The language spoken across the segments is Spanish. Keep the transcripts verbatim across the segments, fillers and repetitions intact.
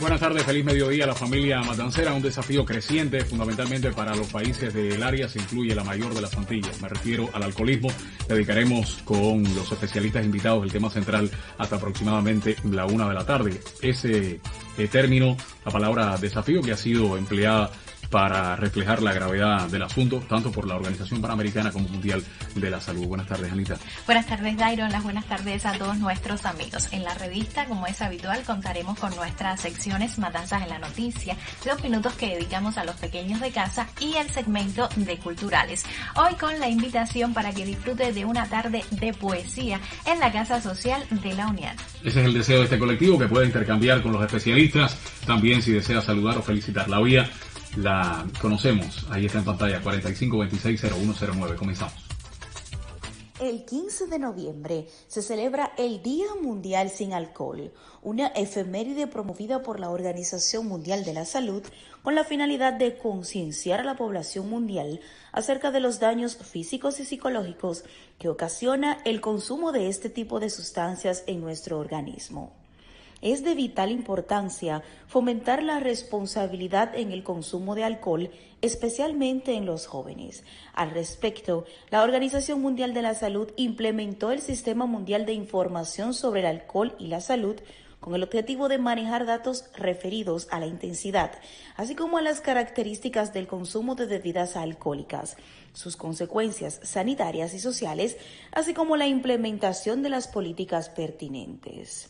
Buenas tardes, feliz mediodía a la familia matancera. Un desafío creciente, fundamentalmente para los países del área, se incluye la mayor de las Antillas. Me refiero al alcoholismo. Dedicaremos con los especialistas invitados el tema central hasta aproximadamente la una de la tarde. Ese eh, término, la palabra desafío, que ha sido empleada para reflejar la gravedad del asunto, tanto por la Organización Panamericana como Mundial de la Salud. Buenas tardes, Anita. Buenas tardes, Dairon. Las buenas tardes a todos nuestros amigos. En la revista, como es habitual, contaremos con nuestras secciones Matanzas en la Noticia, los minutos que dedicamos a los pequeños de casa y el segmento de culturales. Hoy con la invitación para que disfrute de una tarde de poesía en la Casa Social de la Unión. Ese es el deseo de este colectivo, que pueda intercambiar con los especialistas. También, si desea saludar o felicitar, la vía la conocemos, ahí está en pantalla, cuarenta y cinco veintiséis cero uno cero nueve. Comenzamos. El quince de noviembre se celebra el Día Mundial Sin Alcohol, una efeméride promovida por la Organización Mundial de la Salud con la finalidad de concienciar a la población mundial acerca de los daños físicos y psicológicos que ocasiona el consumo de este tipo de sustancias en nuestro organismo. Es de vital importancia fomentar la responsabilidad en el consumo de alcohol, especialmente en los jóvenes. Al respecto, la Organización Mundial de la Salud implementó el Sistema Mundial de Información sobre el Alcohol y la Salud con el objetivo de manejar datos referidos a la intensidad, así como a las características del consumo de bebidas alcohólicas, sus consecuencias sanitarias y sociales, así como la implementación de las políticas pertinentes.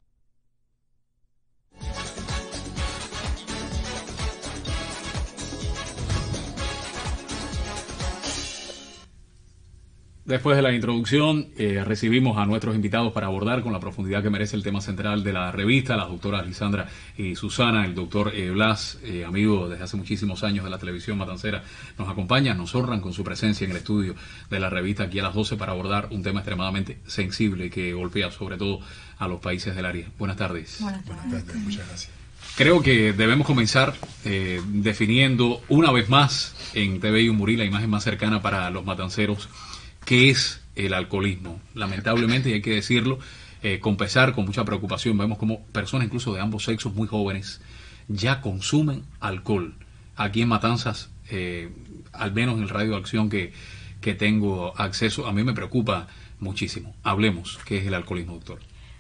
Después de la introducción, eh, recibimos a nuestros invitados para abordar con la profundidad que merece el tema central de la revista, las doctoras Lisandra y Susana. El doctor eh, Blas, eh, amigo desde hace muchísimos años de la televisión matancera, nos acompaña, nos honran con su presencia en el estudio de la revista aquí a las doce para abordar un tema extremadamente sensible que golpea sobre todo a los países del área. Buenas tardes. Buenas tardes, Buenas tardes. Muchas gracias. Creo que debemos comenzar eh, definiendo una vez más en T V I Umurí la imagen más cercana para los matanceros. ¿Qué es el alcoholismo? Lamentablemente, y hay que decirlo, eh, con pesar, con mucha preocupación, vemos como personas incluso de ambos sexos muy jóvenes ya consumen alcohol. Aquí en Matanzas, eh, al menos en el radio de acción que, que tengo acceso, a mí me preocupa muchísimo. Hablemos, ¿qué es el alcoholismo, doctor?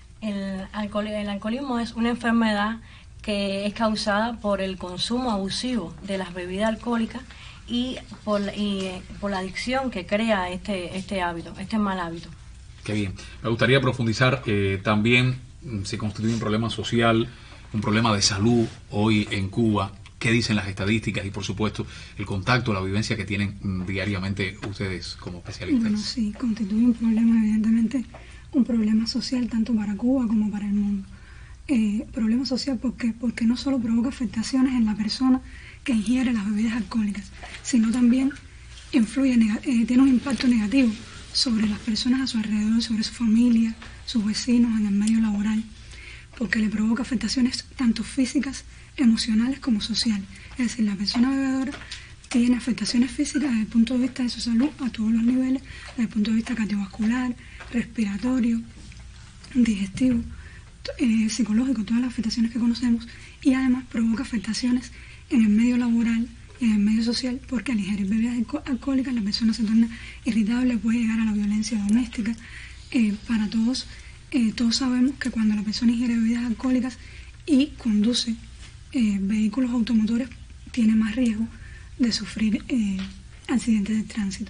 El, alcohol, el alcoholismo es una enfermedad que es causada por el consumo abusivo de las bebidas alcohólicas y por, y por la adicción que crea este este hábito, este mal hábito. Qué bien. Me gustaría profundizar eh, también si constituye un problema social, un problema de salud hoy en Cuba. ¿Qué dicen las estadísticas? Y por supuesto el contacto, la vivencia que tienen mm, diariamente ustedes como especialistas. Bueno, sí, constituye un problema, evidentemente, un problema social tanto para Cuba como para el mundo. Eh, problema social porque porque no solo provoca afectaciones en la persona que ingiere las bebidas alcohólicas, sino también influye, eh, tiene un impacto negativo sobre las personas a su alrededor, sobre su familia, sus vecinos, en el medio laboral, porque le provoca afectaciones tanto físicas, emocionales como sociales. Es decir, la persona bebedora tiene afectaciones físicas desde el punto de vista de su salud a todos los niveles, desde el punto de vista cardiovascular, respiratorio, digestivo, eh, psicológico, todas las afectaciones que conocemos, y además provoca afectaciones en el medio laboral y en el medio social, porque al ingerir bebidas alcohólicas la persona se torna irritable, puede llegar a la violencia doméstica. Eh, para todos, eh, todos sabemos que cuando la persona ingiere bebidas alcohólicas y conduce eh, vehículos automotores, tiene más riesgo de sufrir eh, accidentes de tránsito.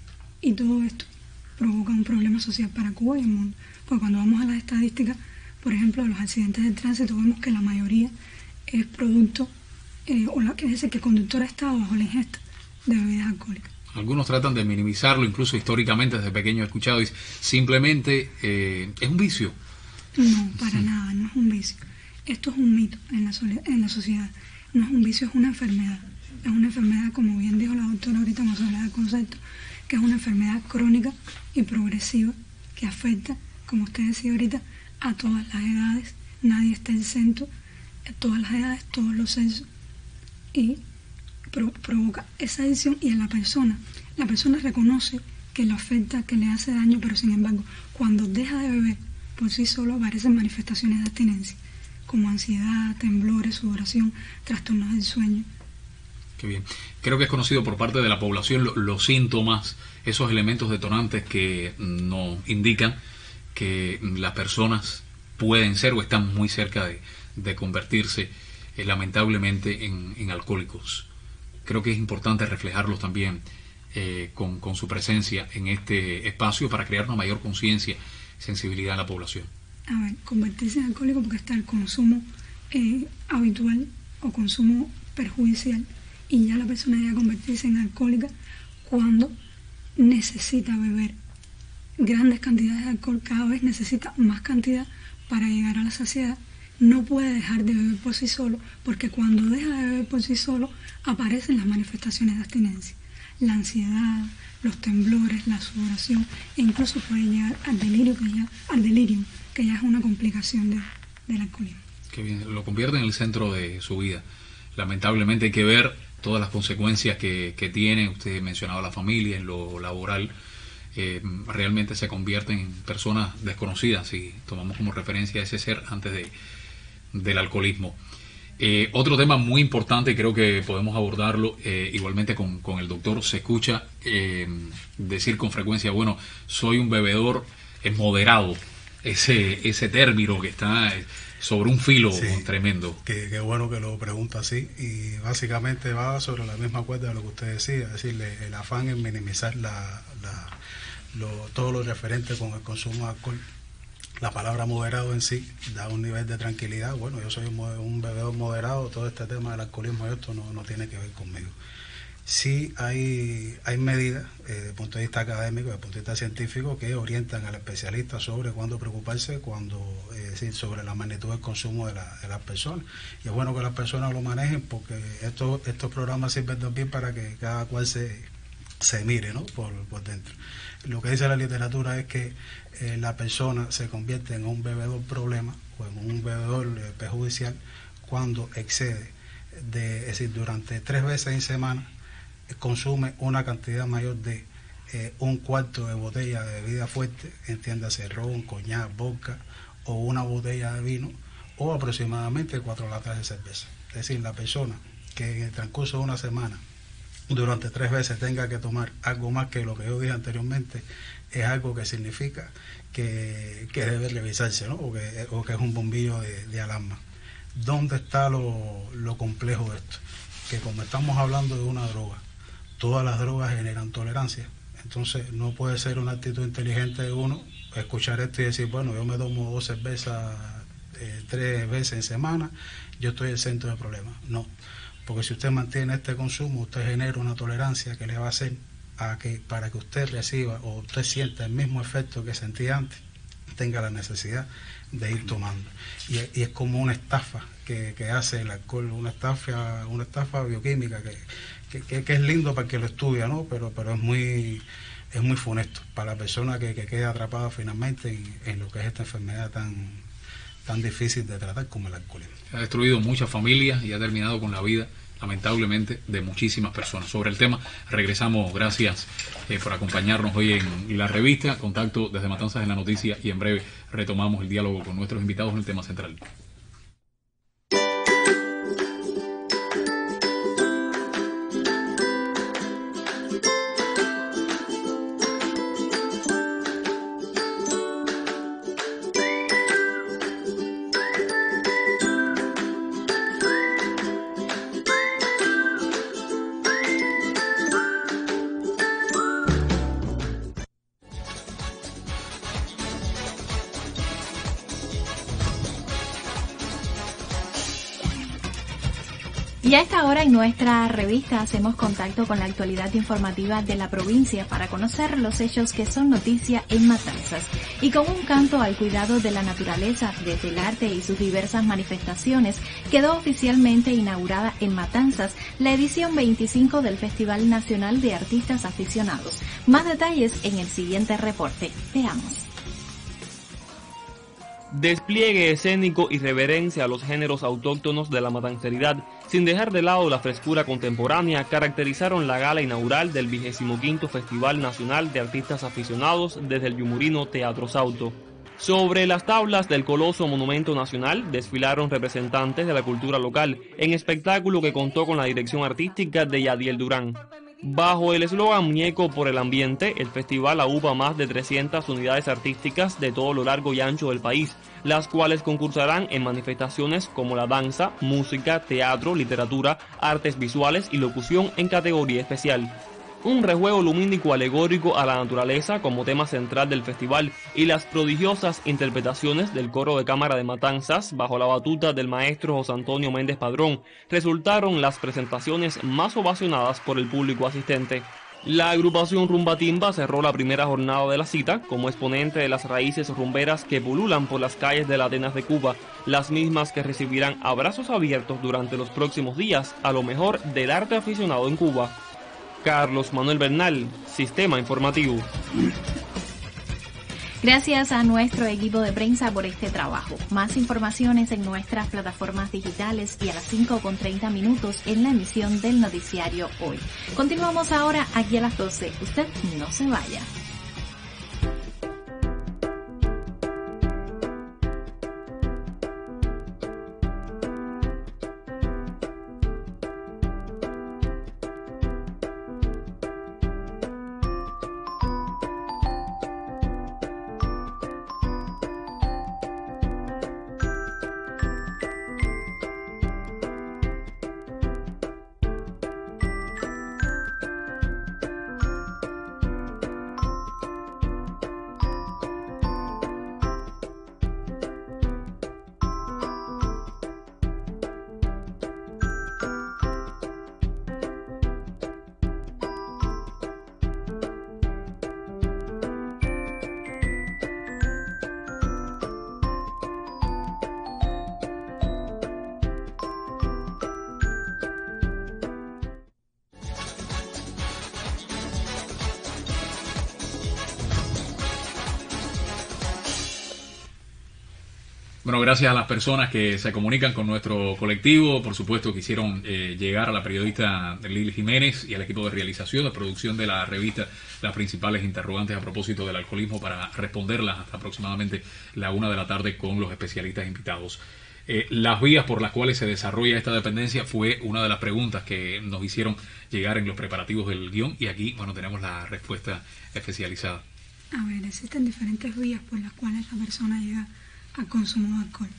Y todo esto provoca un problema social para Cuba y el mundo. Porque cuando vamos a las estadísticas, por ejemplo, de los accidentes de tránsito, vemos que la mayoría es producto Eh, o la que dice que el conductor ha estado bajo la ingesta de bebidas alcohólicas. Algunos tratan de minimizarlo, incluso históricamente desde pequeño he escuchado, y simplemente eh, es un vicio. No, para nada, no es un vicio. Esto es un mito en la, en la sociedad. No es un vicio, es una enfermedad. Es una enfermedad, como bien dijo la doctora ahorita cuando se habla del concepto, que es una enfermedad crónica y progresiva que afecta, como usted decía ahorita, a todas las edades. Nadie está exento, a todas las edades, todos los sexos. Y pro, provoca esa adicción, y en la persona, la persona reconoce que lo afecta, que le hace daño, pero sin embargo, cuando deja de beber, por sí solo aparecen manifestaciones de abstinencia. como ansiedad, temblores, sudoración, trastornos del sueño. Qué bien. Creo que es conocido por parte de la población lo, los síntomas, esos elementos detonantes que nos indican que las personas pueden ser o están muy cerca de, de convertirse eh, lamentablemente en, en alcohólicos. Creo que es importante reflejarlos también eh, con, con su presencia en este espacio para crear una mayor conciencia y sensibilidad en la población. A ver, convertirse en alcohólico porque está el consumo eh, habitual o consumo perjudicial, y ya la persona llega a convertirse en alcohólica cuando necesita beber grandes cantidades de alcohol, cada vez necesita más cantidad para llegar a la saciedad. No puede dejar de beber por sí solo, porque cuando deja de beber por sí solo aparecen las manifestaciones de abstinencia, la ansiedad, los temblores, la sudoración, e incluso puede llegar al delirio, que ya, al delirium, que ya es una complicación de, del alcoholismo. Que bien, lo convierte en el centro de su vida. Lamentablemente hay que ver todas las consecuencias que, que tiene. Usted mencionaba la familia, en lo laboral. Eh, realmente se convierten en personas desconocidas si tomamos como referencia a ese ser antes de, del alcoholismo. Eh, otro tema muy importante, creo que podemos abordarlo eh, igualmente con, con el doctor. Se escucha eh, decir con frecuencia, bueno, soy un bebedor eh, moderado. Ese, ese término que está sobre un filo sí, tremendo. Qué que bueno que lo pregunta así, y básicamente va sobre la misma cuerda de lo que usted decía, es decir, el afán en minimizar la, la, lo, todo lo referente con el consumo de alcohol. La palabra moderado en sí da un nivel de tranquilidad. Bueno, yo soy un, un bebedor moderado, todo este tema del alcoholismo y esto no, no tiene que ver conmigo. Sí hay, hay medidas eh, desde el punto de vista académico, desde el punto de vista científico, que orientan al especialista sobre cuándo preocuparse, cuándo, eh, es decir, sobre la magnitud del consumo de, la, de las personas. Y es bueno que las personas lo manejen, porque estos, estos programas sirven también para que cada cual se, se mire, ¿no?, por, por dentro. Lo que dice la literatura es que eh, la persona se convierte en un bebedor problema o en un bebedor eh, perjudicial cuando excede, de, es decir, durante tres veces en semana, consume una cantidad mayor de eh, un cuarto de botella de bebida fuerte, entiéndase ron, coñac, vodka, o una botella de vino, o aproximadamente cuatro latas de cerveza. Es decir, la persona que en el transcurso de una semana durante tres veces tenga que tomar algo más que lo que yo dije anteriormente, es algo que significa que, que debe revisarse, ¿no?, o que, o que es un bombillo de, de alarma. ¿Dónde está lo, lo complejo de esto? Que como estamos hablando de una droga, todas las drogas generan tolerancia. Entonces no puede ser una actitud inteligente de uno escuchar esto y decir, bueno, yo me tomo dos cervezas eh, tres veces en semana, yo estoy exento de problemas. No, porque si usted mantiene este consumo, usted genera una tolerancia que le va a hacer a que para que usted reciba o usted sienta el mismo efecto que sentía antes, tenga la necesidad de ir tomando. Y, y es como una estafa que, que hace el alcohol, una estafa, una estafa bioquímica que Que, que, que es lindo para el que lo estudia, ¿no? Pero, pero es muy es muy funesto para la persona que, que queda atrapada finalmente en, en lo que es esta enfermedad tan, tan difícil de tratar como el alcoholismo. Ha destruido muchas familias y ha terminado con la vida, lamentablemente, de muchísimas personas. Sobre el tema, regresamos. Gracias eh, por acompañarnos hoy en la revista. Contacto desde Matanzas en la Noticia, y en breve retomamos el diálogo con nuestros invitados en el tema central. Y a esta hora en nuestra revista hacemos contacto con la actualidad informativa de la provincia para conocer los hechos que son noticia en Matanzas. Y con un canto al cuidado de la naturaleza desde el arte y sus diversas manifestaciones, quedó oficialmente inaugurada en Matanzas la edición veinticinco del Festival Nacional de Artistas Aficionados. Más detalles en el siguiente reporte. Veamos. Despliegue escénico y reverencia a los géneros autóctonos de la matanceridad, sin dejar de lado la frescura contemporánea, caracterizaron la gala inaugural del vigésimo quinto Festival Nacional de Artistas Aficionados desde el Yumurino Teatro Sauto. Sobre las tablas del coloso Monumento Nacional desfilaron representantes de la cultura local en espectáculo que contó con la dirección artística de Yadiel Durán. Bajo el eslogan Muñeco por el Ambiente, el festival agrupa más de trescientas unidades artísticas de todo lo largo y ancho del país, las cuales concursarán en manifestaciones como la danza, música, teatro, literatura, artes visuales y locución en categoría especial. Un rejuego lumínico alegórico a la naturaleza como tema central del festival y las prodigiosas interpretaciones del coro de cámara de Matanzas bajo la batuta del maestro José Antonio Méndez Padrón resultaron las presentaciones más ovacionadas por el público asistente. La agrupación Rumba Timba cerró la primera jornada de la cita como exponente de las raíces rumberas que pululan por las calles de las Atenas de Cuba, las mismas que recibirán abrazos abiertos durante los próximos días a lo mejor del arte aficionado en Cuba. Carlos Manuel Bernal, Sistema Informativo. Gracias a nuestro equipo de prensa por este trabajo. Más informaciones en nuestras plataformas digitales y a las cinco con treinta minutos en la emisión del noticiario Hoy. Continuamos ahora aquí a las doce. Usted no se vaya. Bueno, gracias a las personas que se comunican con nuestro colectivo, por supuesto que hicieron eh, llegar a la periodista Lili Jiménez y al equipo de realización, de producción de la revista, las principales interrogantes a propósito del alcoholismo para responderlas hasta aproximadamente la una de la tarde con los especialistas invitados. Eh, las vías por las cuales se desarrolla esta dependencia fue una de las preguntas que nos hicieron llegar en los preparativos del guión y aquí, bueno, tenemos la respuesta especializada. A ver, existen diferentes vías por las cuales la persona llega al consumo de alcohol.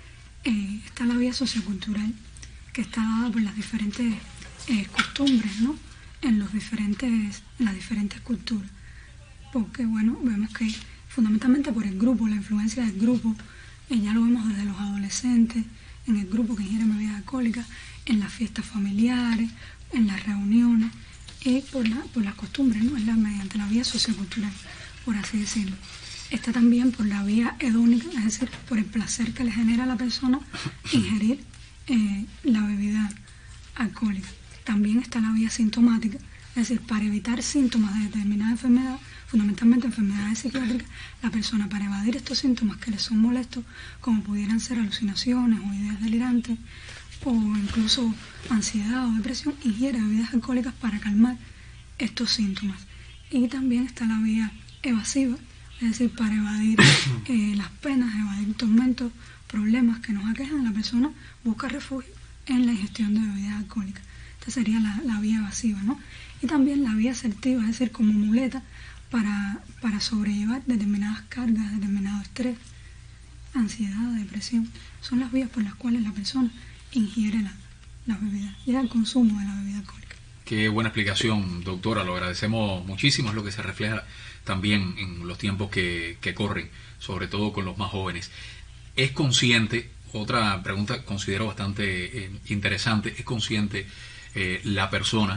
Eh, está la vía sociocultural, que está dada por las diferentes eh, costumbres, ¿no? En, los diferentes, en las diferentes culturas. Porque, bueno, vemos que fundamentalmente por el grupo, la influencia del grupo, eh, ya lo vemos desde los adolescentes, en el grupo que ingiere bebidas alcohólicas, en las fiestas familiares, en las reuniones, y por, la, por las costumbres, ¿no? Es la, mediante la vía sociocultural, por así decirlo. Está también por la vía hedónica, es decir, por el placer que le genera a la persona ingerir eh, la bebida alcohólica. También está la vía sintomática, es decir, para evitar síntomas de determinada enfermedad, fundamentalmente enfermedades psiquiátricas, la persona para evadir estos síntomas que le son molestos, como pudieran ser alucinaciones o ideas delirantes, o incluso ansiedad o depresión, ingiere bebidas alcohólicas para calmar estos síntomas. Y también está la vía evasiva, es decir, para evadir eh, las penas, evadir tormentos, problemas que nos aquejan, la persona busca refugio en la ingestión de bebidas alcohólicas. Esta sería la, la vía evasiva, ¿no? Y también la vía asertiva, es decir, como muleta para, para sobrellevar determinadas cargas, determinado estrés, ansiedad, depresión. Son las vías por las cuales la persona ingiere la, la bebida, llega al consumo de la bebida alcohólica. Qué buena explicación, doctora, lo agradecemos muchísimo, es lo que se refleja también en los tiempos que, que corren, sobre todo con los más jóvenes. ¿Es consciente, otra pregunta considero bastante eh, interesante, es consciente eh, la persona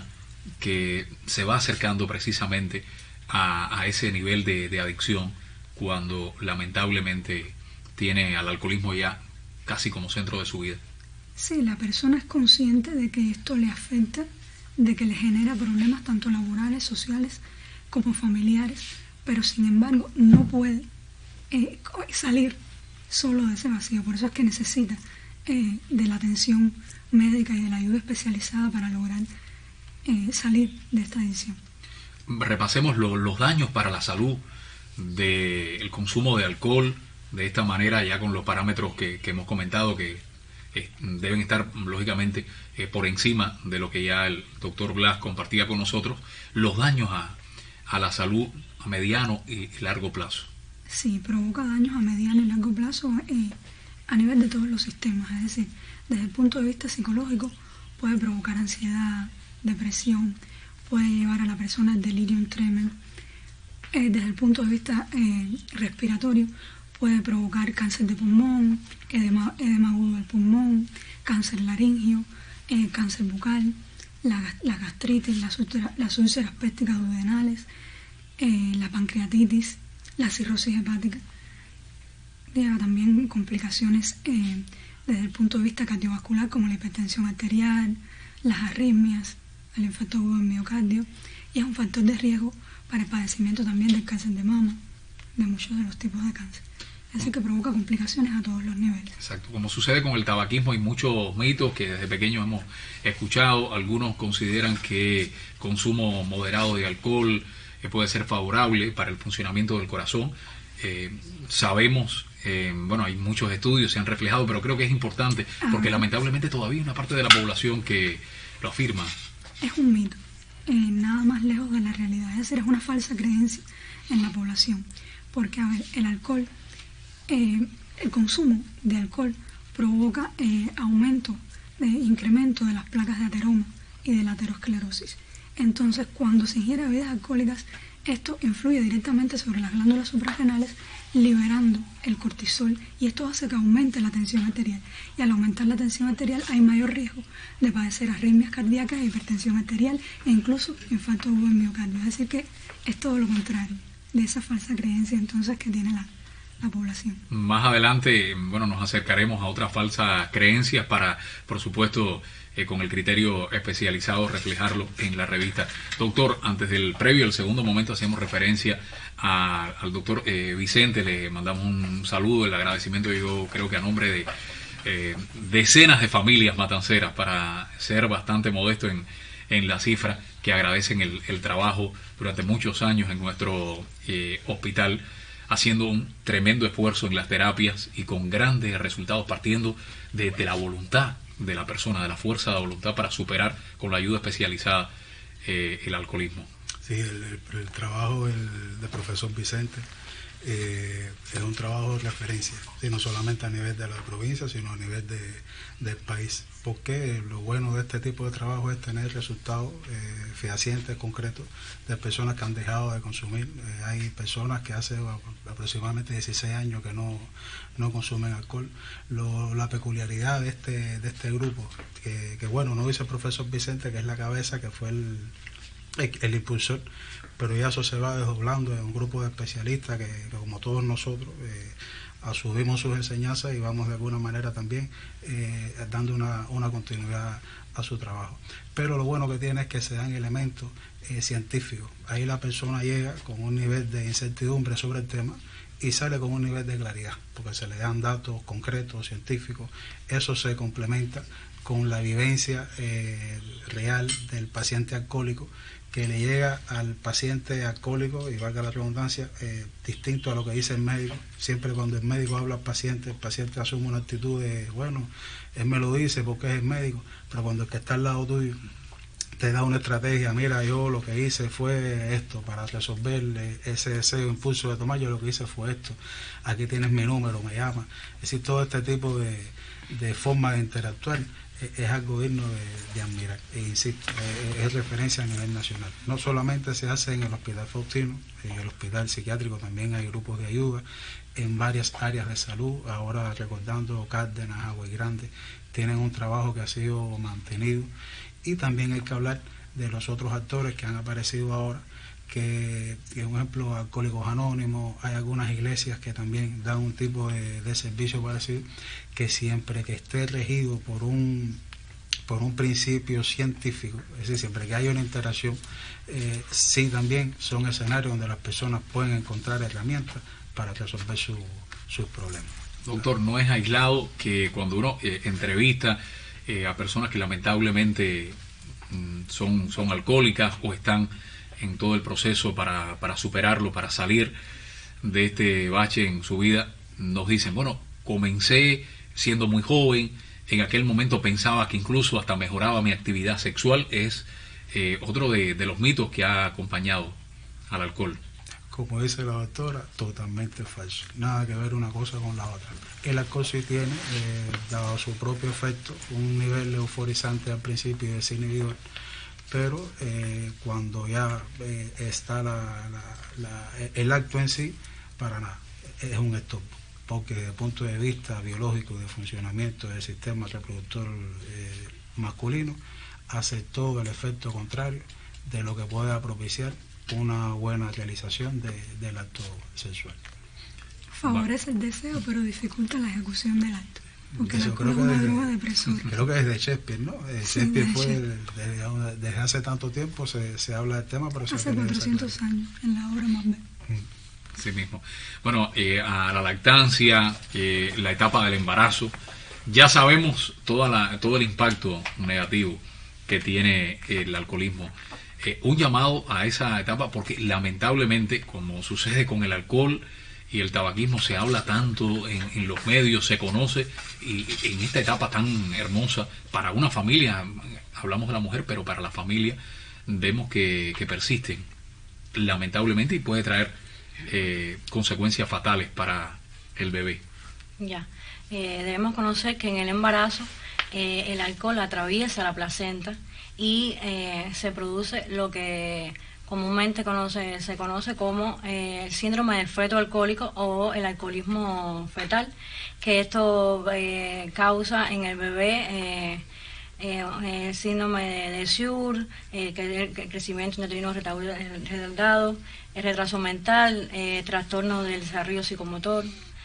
que se va acercando precisamente a, a ese nivel de, de adicción cuando lamentablemente tiene al alcoholismo ya casi como centro de su vida? Sí, la persona es consciente de que esto le afecta, de que le genera problemas tanto laborales, sociales como familiares, pero sin embargo no puede eh, salir solo de ese vacío. Por eso es que necesita eh, de la atención médica y de la ayuda especializada para lograr eh, salir de esta adicción. Repasemos lo, los daños para la salud del consumo de alcohol de esta manera, ya con los parámetros que, que hemos comentado, que eh, deben estar lógicamente eh, por encima de lo que ya el doctor Blas compartía con nosotros, los daños a, a la salud a mediano y largo plazo. Sí, provoca daños a mediano y largo plazo eh, a nivel de todos los sistemas, es decir, desde el punto de vista psicológico puede provocar ansiedad, depresión, puede llevar a la persona al delirium tremens. Eh, desde el punto de vista eh, respiratorio puede provocar cáncer de pulmón, edema, edema agudo del pulmón, cáncer laringio, eh, cáncer bucal, la, la gastritis, las úlceras, las úlceras pépticas duodenales, eh, la pancreatitis, la cirrosis hepática. Lleva también complicaciones eh, desde el punto de vista cardiovascular, como la hipertensión arterial, las arritmias, el infarto agudo del miocardio, y es un factor de riesgo para el padecimiento también del cáncer de mama, de muchos de los tipos de cáncer. Es decir, que provoca complicaciones a todos los niveles. Exacto. Como sucede con el tabaquismo, hay muchos mitos que desde pequeños hemos escuchado. Algunos consideran que consumo moderado de alcohol eh, puede ser favorable para el funcionamiento del corazón. Eh, sabemos, eh, bueno, hay muchos estudios, se han reflejado, pero creo que es importante, porque ah, lamentablemente todavía hay una parte de la población que lo afirma. Es un mito, eh, nada más lejos de la realidad. Es decir, es una falsa creencia en la población. Porque, a ver, el alcohol... Eh, el consumo de alcohol provoca eh, aumento, de incremento de las placas de ateroma y de la aterosclerosis. Entonces, cuando se ingiere bebidas alcohólicas, esto influye directamente sobre las glándulas suprarrenales, liberando el cortisol, y esto hace que aumente la tensión arterial. Y al aumentar la tensión arterial hay mayor riesgo de padecer arritmias cardíacas, hipertensión arterial e incluso infarto agudo del miocardio. Es decir, que es todo lo contrario de esa falsa creencia entonces que tiene la la población. Más adelante, bueno, nos acercaremos a otras falsas creencias para, por supuesto, eh, con el criterio especializado, reflejarlo en la revista. Doctor, antes del previo, el segundo momento, hacemos referencia a, al doctor eh, Vicente, le mandamos un saludo, el agradecimiento, yo creo que a nombre de eh, decenas de familias matanceras, para ser bastante modesto en, en la cifra, que agradecen el, el trabajo durante muchos años en nuestro eh, hospital, haciendo un tremendo esfuerzo en las terapias y con grandes resultados, partiendo de, de la voluntad de la persona, de la fuerza de voluntad para superar con la ayuda especializada eh, el alcoholismo. Sí, el, el, el trabajo del, del profesor Vicente eh, es un trabajo de referencia, ¿sí? No solamente a nivel de la provincia, sino a nivel de, del país. Porque lo bueno de este tipo de trabajo es tener resultados eh, fehacientes, concretos, de personas que han dejado de consumir. Eh, hay personas que hace aproximadamente dieciséis años que no, no consumen alcohol. Lo, la peculiaridad de este, de este grupo, que, que bueno, no dice el profesor Vicente, que es la cabeza, que fue el, el, el impulsor, pero ya eso se va desdoblando en un grupo de especialistas que, que como todos nosotros, eh, asumimos sus enseñanzas y vamos de alguna manera también eh, dando una, una continuidad a su trabajo. Pero lo bueno que tiene es que se dan elementos eh, científicos. Ahí la persona llega con un nivel de incertidumbre sobre el tema y sale con un nivel de claridad, porque se le dan datos concretos, científicos. Eso se complementa con la vivencia eh, real del paciente alcohólico, que le llega al paciente alcohólico, y valga la redundancia, eh, distinto a lo que dice el médico. Siempre cuando el médico habla al paciente, el paciente asume una actitud de, bueno, él me lo dice porque es el médico, pero cuando el que está al lado tuyo te da una estrategia, mira, yo lo que hice fue esto, para resolver ese deseo, impulso de tomar, yo lo que hice fue esto, aquí tienes mi número, me llama. Es decir, todo este tipo de, de forma de interactuar es algo digno de, de admirar, e insisto, es, es referencia a nivel nacional. No solamente se hace en el Hospital Faustino, en el Hospital Psiquiátrico también hay grupos de ayuda en varias áreas de salud. Ahora recordando Cárdenas, Agua Grande, tienen un trabajo que ha sido mantenido, y también hay que hablar de los otros actores que han aparecido ahora, que, que un ejemplo, Alcohólicos Anónimos. Hay algunas iglesias que también dan un tipo de, de servicio parecido, que siempre que esté regido por un por un principio científico, es decir, siempre que haya una interacción, eh, sí también son escenarios donde las personas pueden encontrar herramientas para resolver su, sus problemas. Doctor, no es aislado que cuando uno eh, entrevista eh, a personas que lamentablemente mm, son, son alcohólicas o están en todo el proceso para, para superarlo, para salir de este bache en su vida, nos dicen, bueno, comencé siendo muy joven, en aquel momento pensaba que incluso hasta mejoraba mi actividad sexual, es eh, otro de, de los mitos que ha acompañado al alcohol. Como dice la doctora, totalmente falso. Nada que ver una cosa con la otra. El alcohol sí tiene, eh, dado su propio efecto, un nivel euforizante al principio y desinhibidor, pero eh, cuando ya eh, está la, la, la, el acto en sí, para nada, es un stop, porque desde el punto de vista biológico de funcionamiento del sistema reproductor eh, masculino, hace todo el efecto contrario de lo que pueda propiciar una buena realización de, del acto sexual. Favorece el deseo, pero dificulta la ejecución del acto, porque Eso el alcohol es una droga depresora. Creo que desde Shakespeare, ¿no? Eh, Sí, Shakespeare desde fue, Shakespeare. desde, desde hace tanto tiempo se, se habla del tema, pero se Hace ha querido cuatrocientos sacar. años, en la obra Macbeth. Sí mismo. Bueno, eh, a la lactancia, eh, la etapa del embarazo, ya sabemos toda la, todo el impacto negativo que tiene el alcoholismo. Eh, un llamado a esa etapa, porque lamentablemente, como sucede con el alcohol y el tabaquismo, se habla tanto en, en los medios, se conoce, y en esta etapa tan hermosa para una familia, hablamos de la mujer, pero para la familia vemos que, que persisten lamentablemente y puede traer eh, consecuencias fatales para el bebé. Ya, eh, debemos conocer que en el embarazo eh, el alcohol atraviesa la placenta y eh, se produce lo que comúnmente conoce, se conoce como eh, el síndrome del feto alcohólico o el alcoholismo fetal, que esto eh, causa en el bebé eh, eh, el síndrome de, de Shure, eh, que es el crecimiento intrauterino retardado, el retraso mental, eh, trastorno del desarrollo psicomotor,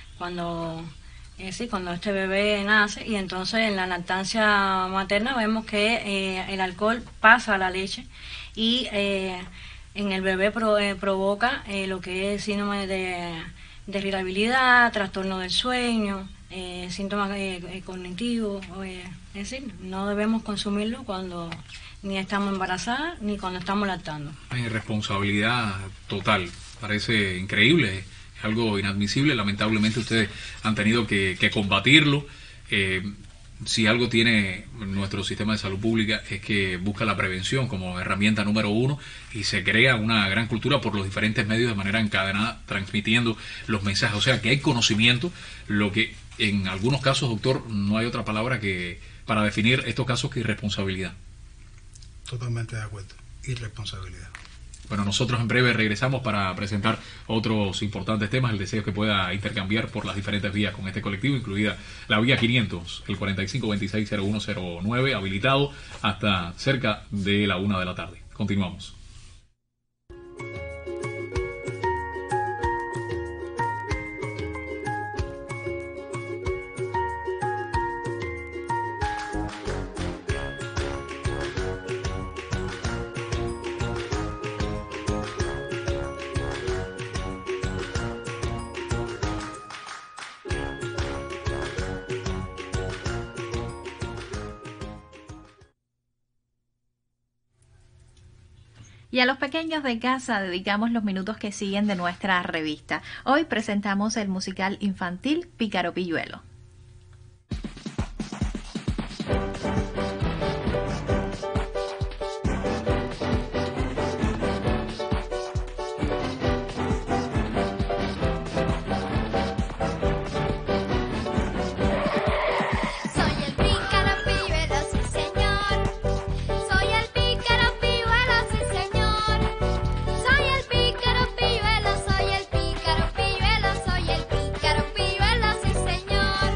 cuando eh, sí, cuando este bebé nace, y entonces en la lactancia materna vemos que eh, el alcohol pasa a la leche y eh, en el bebé pro, eh, provoca eh, lo que es síndrome de, de irritabilidad, trastorno del sueño, eh, síntomas eh, cognitivos, eh, es decir, no debemos consumirlo cuando ni estamos embarazadas ni cuando estamos lactando. Hay responsabilidad total, parece increíble, es algo inadmisible, lamentablemente ustedes han tenido que, que combatirlo. Eh, si algo tiene nuestro sistema de salud pública es que busca la prevención como herramienta número uno y se crea una gran cultura por los diferentes medios de manera encadenada, transmitiendo los mensajes. O sea que hay conocimiento, lo que en algunos casos, doctor, no hay otra palabra que para definir estos casos que irresponsabilidad. Totalmente de acuerdo, irresponsabilidad. Bueno, nosotros en breve regresamos para presentar otros importantes temas. El deseo que pueda intercambiar por las diferentes vías con este colectivo, incluida la vía quinientos, el cuarenta y cinco veintiséis cero uno cero nueve, habilitado hasta cerca de la una de la tarde. Continuamos. Y a los pequeños de casa dedicamos los minutos que siguen de nuestra revista. Hoy presentamos el musical infantil Pícaro Pilluelo. Soy el pícaro pilluelo, sí señor.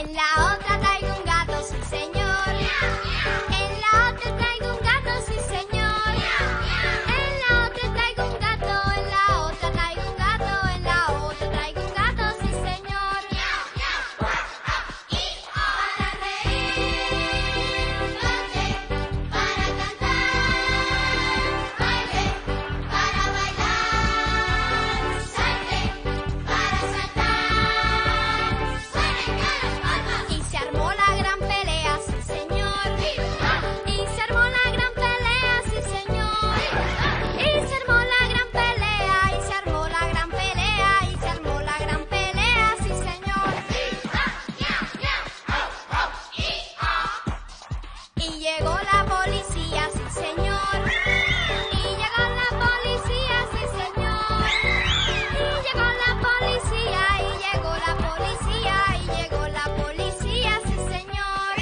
En la otra traigo un gato, sí señor. En la otra traigo un gato, sí señor. En la otra traigo un gato, en la otra traigo un gato, en la otra traigo un gato, sí señor. Para reír, para cantar, baile, para bailar, salte, para saltar, suenen las palmas. Y se armó la gran pelea, sí señor. Y se armó la gran pelea, sí señor. Y se armó la gran pelea, y se armó la gran pelea, y se armó la gran pelea, sí señor. Y llegó la policía, sí señor. Y llegó la policía, sí señor. Y llegó la policía, y llegó la policía, y llegó la policía, sí señor.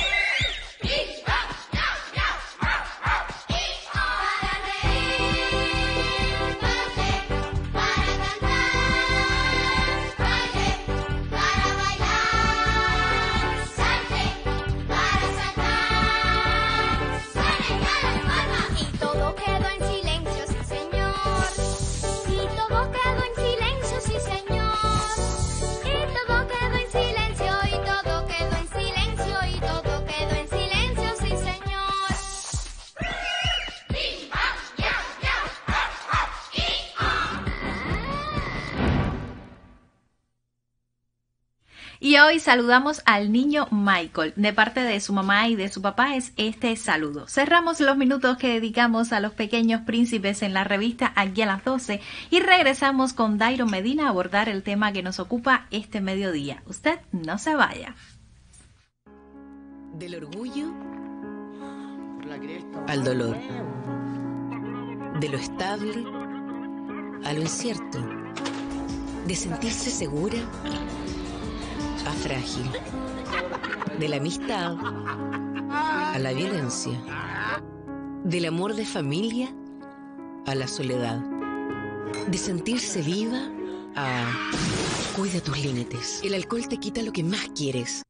Para reír, para cantar, baile, para bailar, salte, para saltar, suenen las palmas. Y todo quedó en silencio, sí señor. Y todo quedó en silencio, sí señor. Y todo quedó en silencio, y todo quedó en silencio, y todo quedó en silencio, sí señor. Y hoy saludamos al niño Michael. De parte de su mamá y de su papá es este saludo. Cerramos los minutos que dedicamos a los pequeños príncipes en la revista aquí a las doce y regresamos con Dairo Medina a abordar el tema que nos ocupa este mediodía. Usted no se vaya. Del orgullo al dolor, de lo estable a lo incierto, de sentirse segura a frágil, de la amistad a la violencia, del amor de familia a la soledad, de sentirse viva a cuida tus límites. El alcohol te quita lo que más quieres.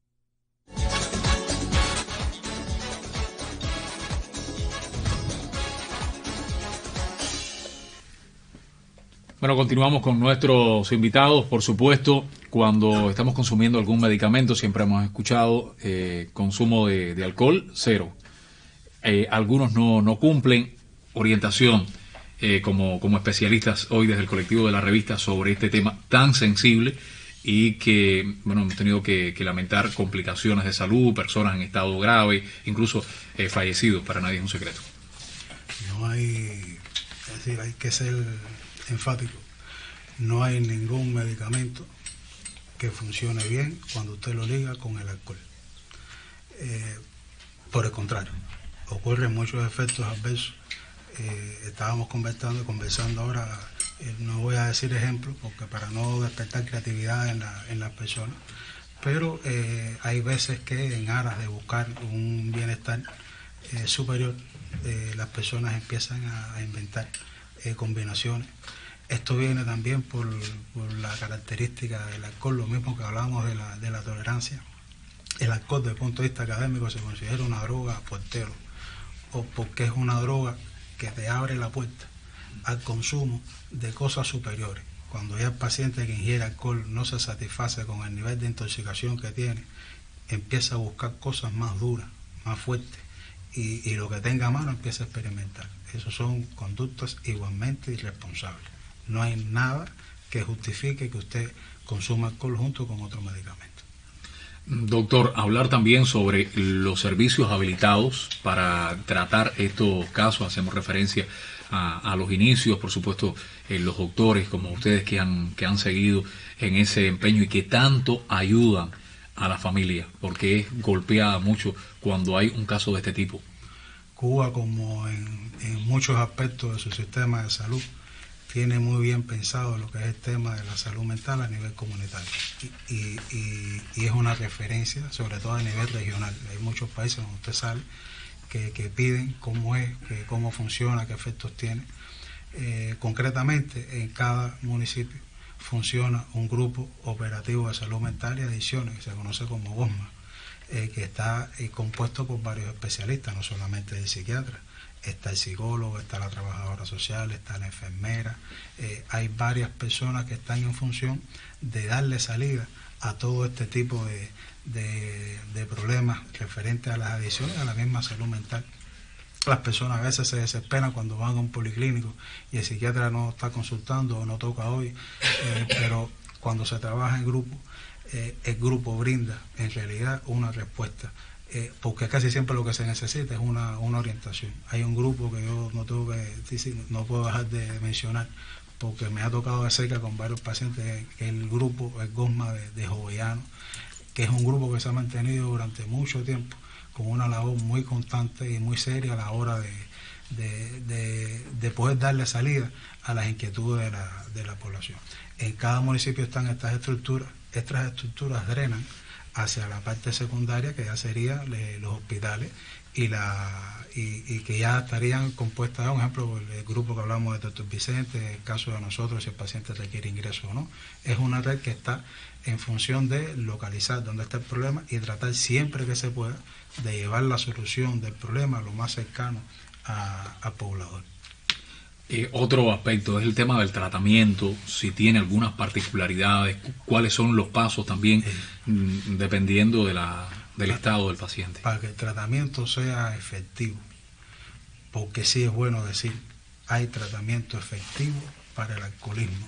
Bueno, continuamos con nuestros invitados. Por supuesto, cuando estamos consumiendo algún medicamento, siempre hemos escuchado eh, consumo de, de alcohol, cero. Eh, algunos no, no cumplen orientación eh, como, como especialistas hoy desde el colectivo de la revista sobre este tema tan sensible y que, bueno, hemos tenido que, que lamentar complicaciones de salud, personas en estado grave, incluso eh, fallecidos. Para nadie es un secreto. No hay, es decir, hay que ser enfático. No hay ningún medicamento que funcione bien cuando usted lo liga con el alcohol. Eh, por el contrario, ocurren muchos efectos adversos. Eh, estábamos conversando, conversando ahora, eh, no voy a decir ejemplos porque para no despertar creatividad en, la, en las personas, pero eh, hay veces que en aras de buscar un bienestar eh, superior, eh, las personas empiezan a, a inventar eh, combinaciones. Esto viene también por, por la característica del alcohol, lo mismo que hablábamos de la, de la tolerancia. El alcohol, desde el punto de vista académico, se considera una droga portero, o porque es una droga que te abre la puerta al consumo de cosas superiores. Cuando ya el paciente que ingiere alcohol no se satisface con el nivel de intoxicación que tiene, empieza a buscar cosas más duras, más fuertes, y, y lo que tenga a mano empieza a experimentar. Esas son conductas igualmente irresponsables. No hay nada que justifique que usted consuma alcohol junto con otro medicamento. Doctor, hablar también sobre los servicios habilitados para tratar estos casos. Hacemos referencia a, a los inicios, por supuesto, eh, los doctores como ustedes que han, que han seguido en ese empeño y que tanto ayudan a la familia, porque es golpeada mucho cuando hay un caso de este tipo. Cuba, como en, en muchos aspectos de su sistema de salud, tiene muy bien pensado lo que es el tema de la salud mental a nivel comunitario y, y, y, y es una referencia, sobre todo a nivel regional. Hay muchos países donde usted sabe que, que piden cómo es, que, cómo funciona, qué efectos tiene. Eh, concretamente, en cada municipio funciona un grupo operativo de salud mental y adicciones, que se conoce como GOSMA. eh, que está eh, compuesto por varios especialistas, no solamente el psiquiatra. Está el psicólogo, está la trabajadora social, está la enfermera. Eh, hay varias personas que están en función de darle salida a todo este tipo de, de, de problemas referentes a las adicciones, a la misma salud mental. Las personas a veces se desesperan cuando van a un policlínico y el psiquiatra no está consultando o no toca hoy, eh, pero cuando se trabaja en grupo, eh, el grupo brinda en realidad una respuesta. Eh, porque casi siempre lo que se necesita es una, una orientación. Hay un grupo que yo no tengo que decir, no puedo dejar de mencionar, porque me ha tocado de cerca con varios pacientes, que el grupo, el Gosma de, de Jovellanos, que es un grupo que se ha mantenido durante mucho tiempo con una labor muy constante y muy seria a la hora de, de, de, de poder darle salida a las inquietudes de la, de la población. En cada municipio están estas estructuras, estas estructuras drenan hacia la parte secundaria, que ya serían los hospitales, y la y, y que ya estarían compuestas, un ejemplo, el grupo que hablamos de doctor Vicente, el caso de nosotros, si el paciente requiere ingreso o no. Es una red que está en función de localizar dónde está el problema y tratar siempre que se pueda de llevar la solución del problema lo más cercano a, al poblador. Eh, otro aspecto es el tema del tratamiento, si tiene algunas particularidades, cuáles son los pasos también, eh, mm, dependiendo de la, del para, estado del paciente. Para que el tratamiento sea efectivo, porque sí es bueno decir, hay tratamiento efectivo para el alcoholismo.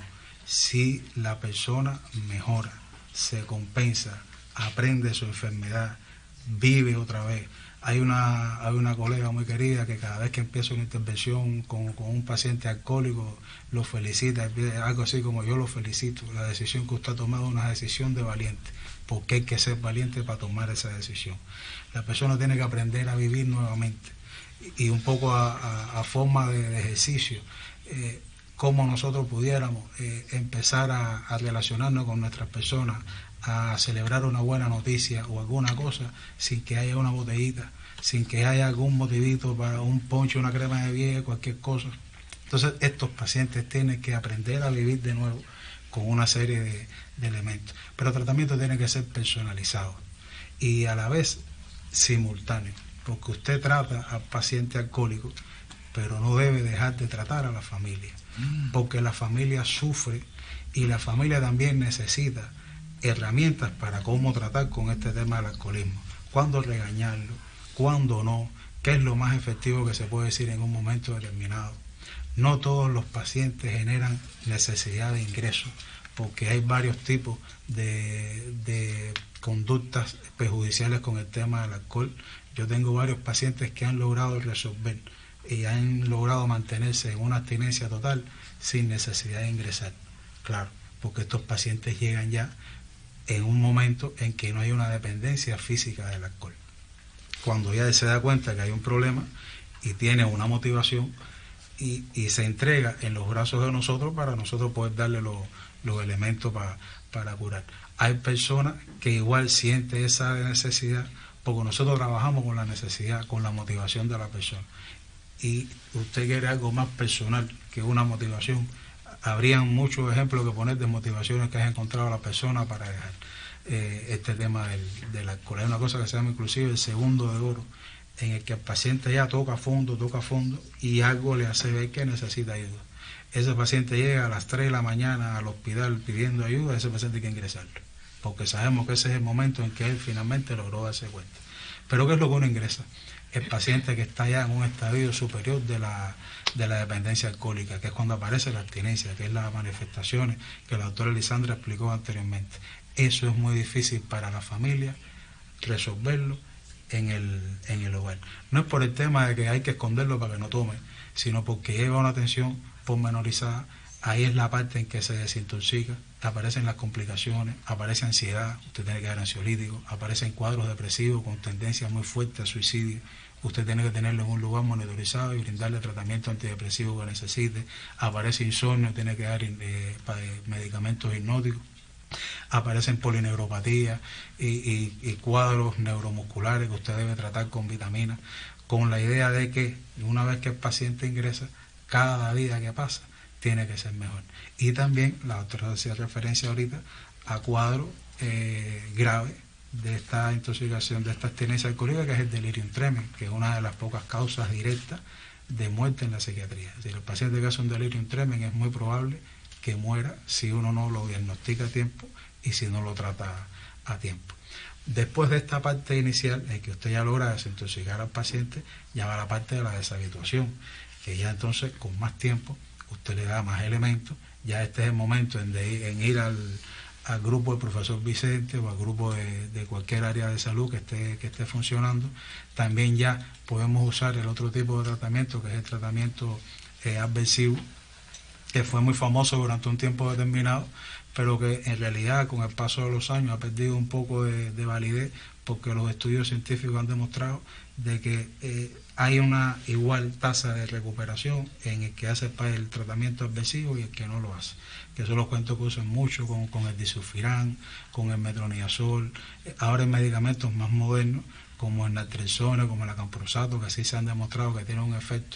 Si la persona mejora, se compensa, aprende su enfermedad, vive otra vez. Hay una, hay una colega muy querida que cada vez que empieza una intervención con, con un paciente alcohólico, lo felicita, algo así como yo lo felicito. La decisión que usted ha tomado es una decisión de valiente, porque hay que ser valiente para tomar esa decisión. La persona tiene que aprender a vivir nuevamente y, y un poco a, a, a forma de, de ejercicio, eh, cómo nosotros pudiéramos eh, empezar a, a relacionarnos con nuestras personas, a celebrar una buena noticia o alguna cosa sin que haya una botellita, sin que haya algún motivito para un ponche, una crema de vieja, cualquier cosa. Entonces estos pacientes tienen que aprender a vivir de nuevo con una serie de, de elementos. Pero el tratamiento tiene que ser personalizado y a la vez simultáneo, porque usted trata al paciente alcohólico, pero no debe dejar de tratar a la familia, porque la familia sufre y la familia también necesita herramientas para cómo tratar con este tema del alcoholismo, cuándo regañarlo, cuándo no, qué es lo más efectivo que se puede decir en un momento determinado. No todos los pacientes generan necesidad de ingreso, porque hay varios tipos de, de conductas perjudiciales con el tema del alcohol. Yo tengo varios pacientes que han logrado resolver y han logrado mantenerse en una abstinencia total sin necesidad de ingresar. Claro, porque estos pacientes llegan ya en un momento en que no hay una dependencia física del alcohol. Cuando ya se da cuenta que hay un problema y tiene una motivación y, y se entrega en los brazos de nosotros para nosotros poder darle los, los elementos para, para curar. Hay personas que igual sienten esa necesidad porque nosotros trabajamos con la necesidad, con la motivación de la persona. Y usted quiere algo más personal que una motivación. Habrían muchos ejemplos que poner de motivaciones que has encontrado a la persona para dejar eh, este tema del, del alcohol. Hay una cosa que se llama inclusive el segundo de oro, en el que el paciente ya toca fondo, toca fondo y algo le hace ver que necesita ayuda. Ese paciente llega a las tres de la mañana al hospital pidiendo ayuda, ese paciente hay que ingresarlo, porque sabemos que ese es el momento en que él finalmente logró darse cuenta. Pero ¿qué es lo que uno ingresa? El paciente que está ya en un estadio superior de la, de la dependencia alcohólica, que es cuando aparece la abstinencia, que es las manifestaciones que la doctora Elisandra explicó anteriormente. Eso es muy difícil para la familia resolverlo en el, en el hogar. No es por el tema de que hay que esconderlo para que no tome, sino porque lleva una atención pormenorizada. Ahí es la parte en que se desintoxica, aparecen las complicaciones, aparece ansiedad, usted tiene que dar ansiolítico, aparecen cuadros depresivos con tendencia muy fuerte a suicidio, usted tiene que tenerlo en un lugar monitorizado y brindarle tratamiento antidepresivo que necesite, aparece insomnio, tiene que dar eh, medicamentos hipnóticos, aparecen polineuropatías y, y, y cuadros neuromusculares que usted debe tratar con vitaminas, con la idea de que una vez que el paciente ingresa, cada día que pasa, tiene que ser mejor. Y también, la doctora hacía referencia ahorita a cuadros eh, graves de esta intoxicación, de esta abstinencia alcohólica, que es el delirium tremens, que es una de las pocas causas directas de muerte en la psiquiatría. Es decir, el paciente que hace un delirium tremens es muy probable que muera si uno no lo diagnostica a tiempo y si no lo trata a tiempo. Después de esta parte inicial, en que usted ya logra desintoxicar al paciente, ya va la parte de la deshabituación, que ya entonces con más tiempo usted le da más elementos. Ya este es el momento en, de, en ir al, al grupo del profesor Vicente o al grupo de, de cualquier área de salud que esté, que esté funcionando. También ya podemos usar el otro tipo de tratamiento, que es el tratamiento eh, aversivo, que fue muy famoso durante un tiempo determinado, pero que en realidad con el paso de los años ha perdido un poco de, de validez, porque los estudios científicos han demostrado de que eh, hay una igual tasa de recuperación en el que hace el tratamiento aversivo y el que no lo hace. Que eso los cuentos que usan mucho con, con el disulfiram, con el metronidazol, ahora en medicamentos más modernos como el naltrexona, como el acamprosato, que sí se han demostrado que tienen un efecto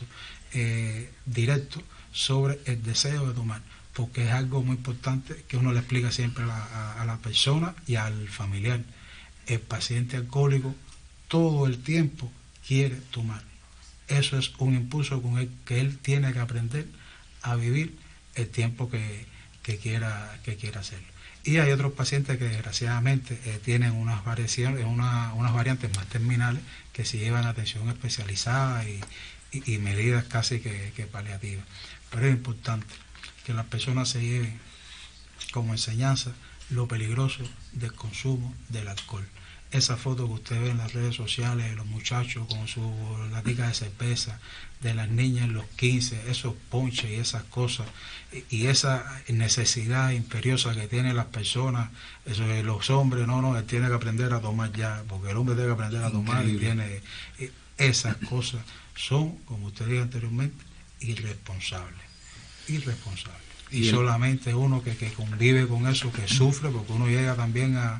eh, directo sobre el deseo de tomar, porque es algo muy importante que uno le explica siempre a la, a, a la persona y al familiar. El paciente alcohólico todo el tiempo quiere tomar. Eso es un impulso con el que él tiene que aprender a vivir el tiempo que, que quiera que quiera hacerlo. Y hay otros pacientes que desgraciadamente eh, tienen unas variaciones, una, unas variantes más terminales que se llevan atención especializada y, y, y medidas casi que, que paliativas. Pero es importante que las personas se lleven como enseñanza lo peligroso del consumo del alcohol. Esa foto que usted ve en las redes sociales de los muchachos con su latica de cerveza, de las niñas en los quince, esos ponches y esas cosas, y, y esa necesidad imperiosa que tienen las personas, eso de los hombres, no, no, él tiene que aprender a tomar ya, porque el hombre tiene que aprender a tomar. Increíble. Y tiene y esas cosas son, como usted dijo anteriormente, irresponsables, irresponsables. Y, y solamente uno que, que convive con eso, que sufre, porque uno llega también a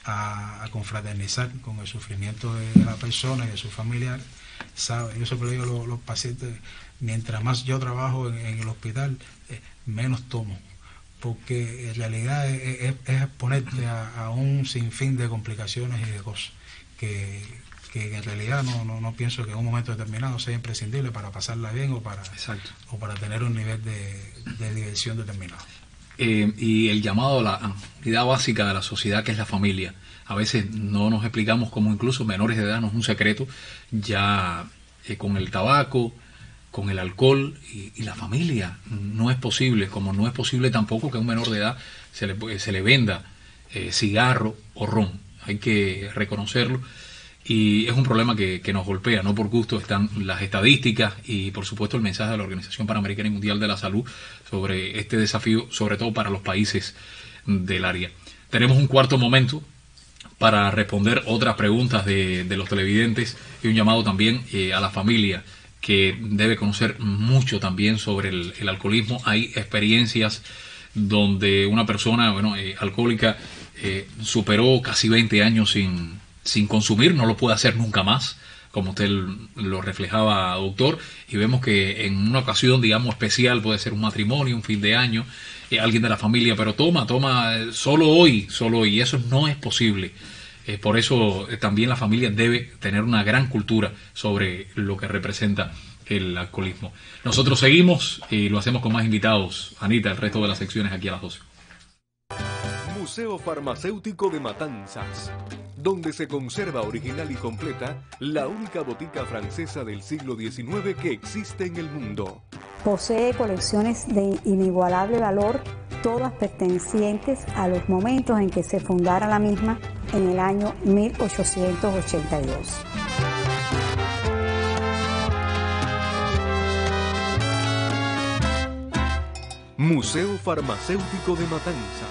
A, a confraternizar con el sufrimiento de la persona y de sus familiares, sabe. Yo siempre digo a los, los pacientes, mientras más yo trabajo en, en el hospital, eh, menos tomo, porque en realidad es, es, es exponerte a, a un sinfín de complicaciones y de cosas que, que en realidad no, no, no pienso que en un momento determinado sea imprescindible para pasarla bien o para, o para tener un nivel de, de diversión determinado. Eh, y el llamado a la unidad básica de la sociedad, que es la familia. A veces no nos explicamos cómo incluso menores de edad, no es un secreto, ya eh, con el tabaco, con el alcohol y, y la familia no es posible, como no es posible tampoco que a un menor de edad se le, se le venda eh, cigarro o ron. Hay que reconocerlo. Y es un problema que, que nos golpea, no por gusto están las estadísticas y por supuesto el mensaje de la Organización Panamericana y Mundial de la Salud sobre este desafío, sobre todo para los países del área. Tenemos un cuarto momento para responder otras preguntas de, de los televidentes y un llamado también eh, a la familia, que debe conocer mucho también sobre el, el alcoholismo. Hay experiencias donde una persona bueno, eh, alcohólica eh, superó casi veinte años sin... sin consumir, no lo puede hacer nunca más, como usted lo reflejaba, doctor, y vemos que en una ocasión, digamos, especial, puede ser un matrimonio, un fin de año, eh, alguien de la familia, pero toma, toma, eh, solo hoy, solo hoy, y eso no es posible. Eh, por eso eh, también la familia debe tener una gran cultura sobre lo que representa el alcoholismo. Nosotros seguimos y lo hacemos con más invitados. Anita, el resto de las secciones aquí a las doce. Museo Farmacéutico de Matanzas, donde se conserva original y completa la única botica francesa del siglo diecinueve que existe en el mundo. Posee colecciones de inigualable valor, todas pertenecientes a los momentos en que se fundara la misma en el año mil ochocientos ochenta y dos. Museo Farmacéutico de Matanzas.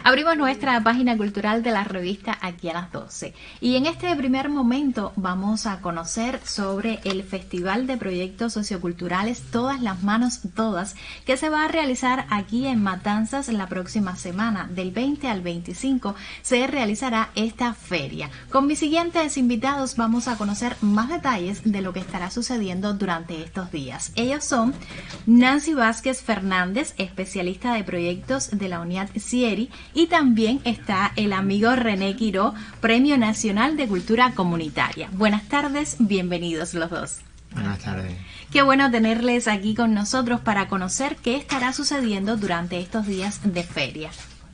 Abrimos nuestra página cultural de la revista aquí a las doce. Y en este primer momento vamos a conocer sobre el Festival de Proyectos Socioculturales Todas las Manos Todas, que se va a realizar aquí en Matanzas la próxima semana. Del veinte al veinticinco se realizará esta feria. Con mis siguientes invitados vamos a conocer más detalles de lo que estará sucediendo durante estos días. Ellos son Nancy Vázquez Fernández, especialista de proyectos de la UNIAD CIERI, y también está el amigo René Quiró, Premio Nacional de Cultura Comunitaria. Buenas tardes, bienvenidos los dos. Buenas tardes. Qué bueno tenerles aquí con nosotros para conocer qué estará sucediendo durante estos días de feria.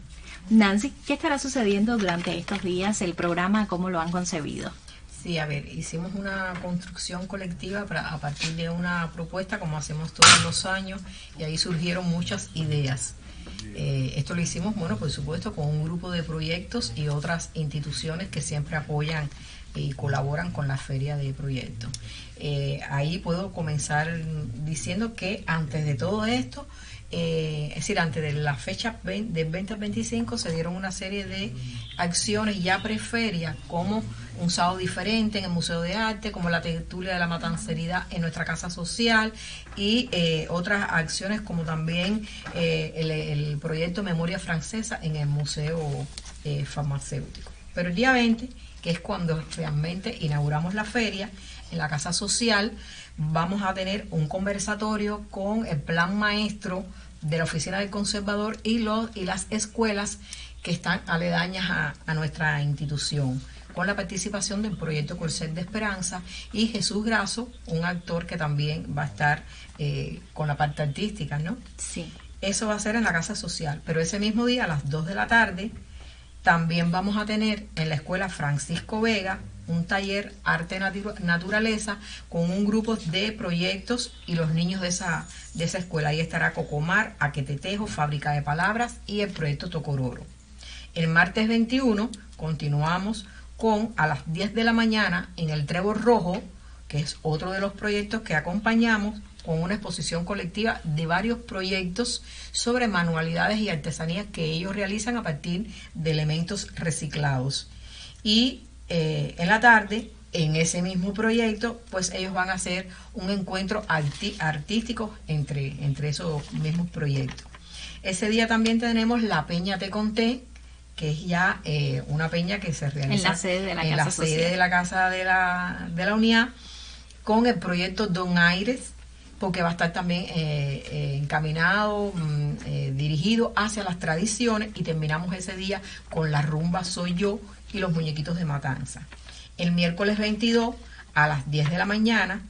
Nancy, ¿qué estará sucediendo durante estos días? El programa, ¿cómo lo han concebido? Sí, a ver, hicimos una construcción colectiva para, a partir de una propuesta, como hacemos todos los años, y ahí surgieron muchas ideas. Eh, esto lo hicimos, bueno, por supuesto, con un grupo de proyectos y otras instituciones que siempre apoyan y colaboran con la feria de proyectos. Eh, ahí puedo comenzar diciendo que antes de todo esto, eh, es decir, antes de la fecha del veinte al veinticinco, se dieron una serie de acciones ya preferia, como un sábado diferente en el Museo de Arte, como la tertulia de la matanceridad en nuestra casa social, y eh, otras acciones como también eh, el, el proyecto Memoria Francesa en el Museo eh, Farmacéutico. Pero el día veinte, que es cuando realmente inauguramos la feria, en la casa social vamos a tener un conversatorio con el plan maestro de la Oficina del Conservador y, los, y las escuelas que están aledañas a, a nuestra institución, con la participación del proyecto Corcel de Esperanza y Jesús Grasso, un actor que también va a estar eh, con la parte artística, ¿no? Sí. Eso va a ser en la casa social, pero ese mismo día a las dos de la tarde también vamos a tener en la escuela Francisco Vega un taller Arte Natu- Naturaleza con un grupo de proyectos y los niños de esa, de esa escuela. Ahí estará Cocomar, Aquetetejo, Fábrica de Palabras y el proyecto Tocororo. El martes veintiuno continuamos con a las diez de la mañana en el Trébol Rojo, que es otro de los proyectos que acompañamos, con una exposición colectiva de varios proyectos sobre manualidades y artesanías que ellos realizan a partir de elementos reciclados. Y eh, en la tarde, en ese mismo proyecto, pues ellos van a hacer un encuentro arti- artístico entre, entre esos mismos proyectos. Ese día también tenemos la Peña Te Conté, que es ya eh, una peña que se realiza en la sede de la en casa la sede social. de la casa de la, de la UNIAD, con el proyecto Don Aires, porque va a estar también eh, eh, encaminado, mm, eh, dirigido hacia las tradiciones, y terminamos ese día con la rumba Soy Yo y los muñequitos de Matanza. El miércoles veintidós a las diez de la mañana